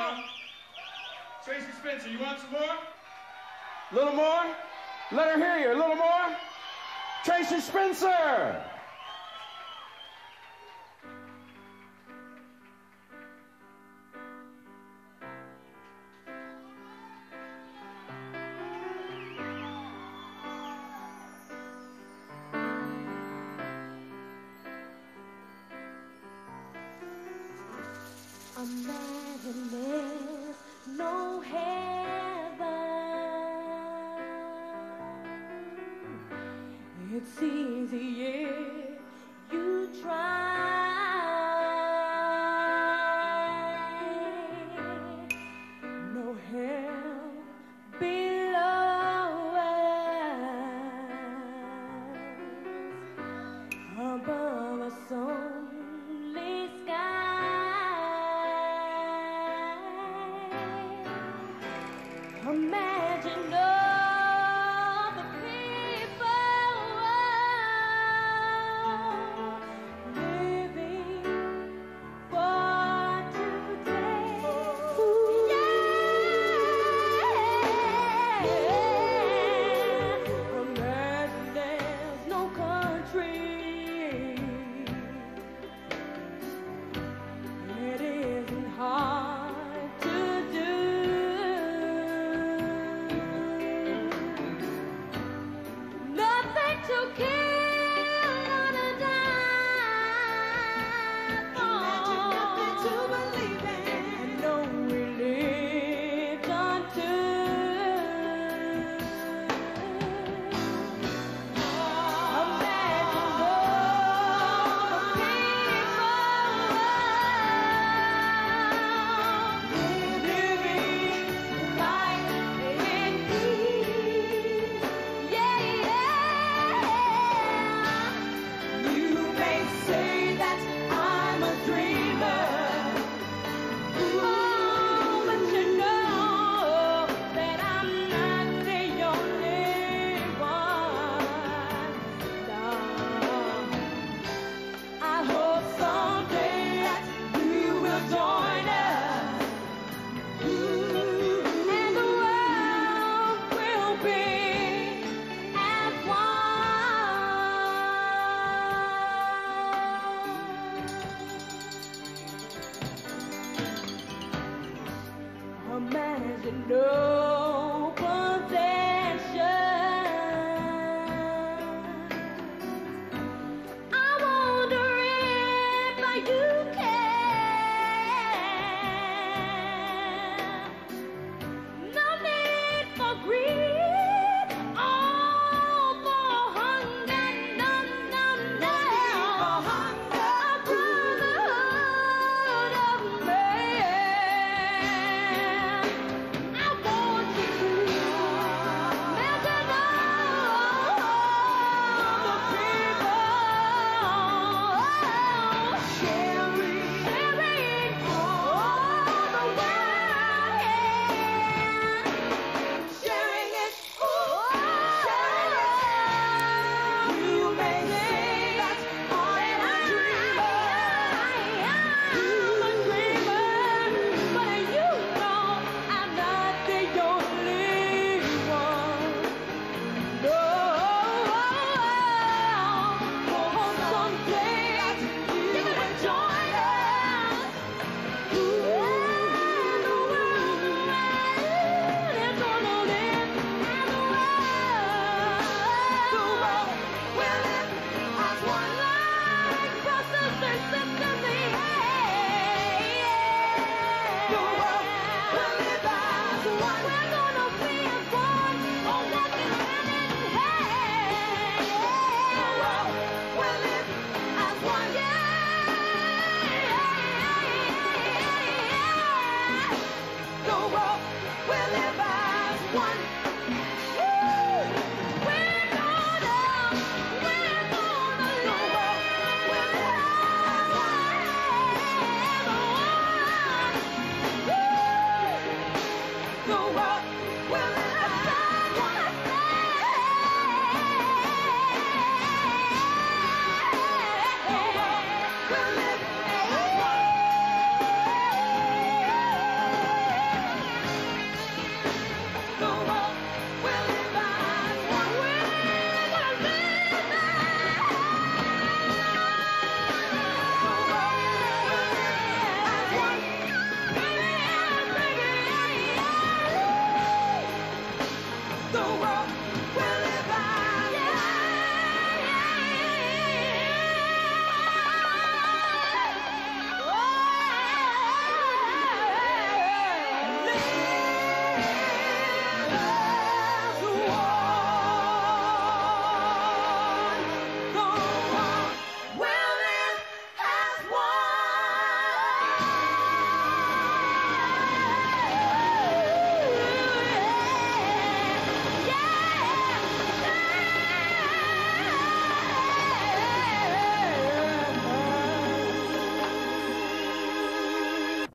song. Tracy Spencer, you want some more? A little more? Let her hear you. A little more? Tracy Spencer! Imagine there's no heaven. It's easy if you try. No hell below us, above us only sky. Imagine all the people living for today. Yeah. Imagine there's no country. It isn't hard to do. To kill or to die for. Nothing to believe in. And no religion too. Imagine all the people living life in peace. Yeah, yeah. Say that I'm a dreamer. Oh, but you know that I'm not the only one. No. I hope someday that you will join us. And the world will be as one. Imagine no possession. I wonder if you can. No need for greed, all for hunger, none, no. A brotherhood of man. I want you to imagine all the people sharing all the world, sharing it, sharing it. You may say that I'm a dreamer, but you know I'm not the only one. No, for someday you're gonna join us. And the world is gonna live, and the world will live as one, like brothers and sisters. The world will live as one. We're gonna be as one, all walking hand in hand. The world will live as one. The world will live as one. We're gonna live. The world will live as one. The world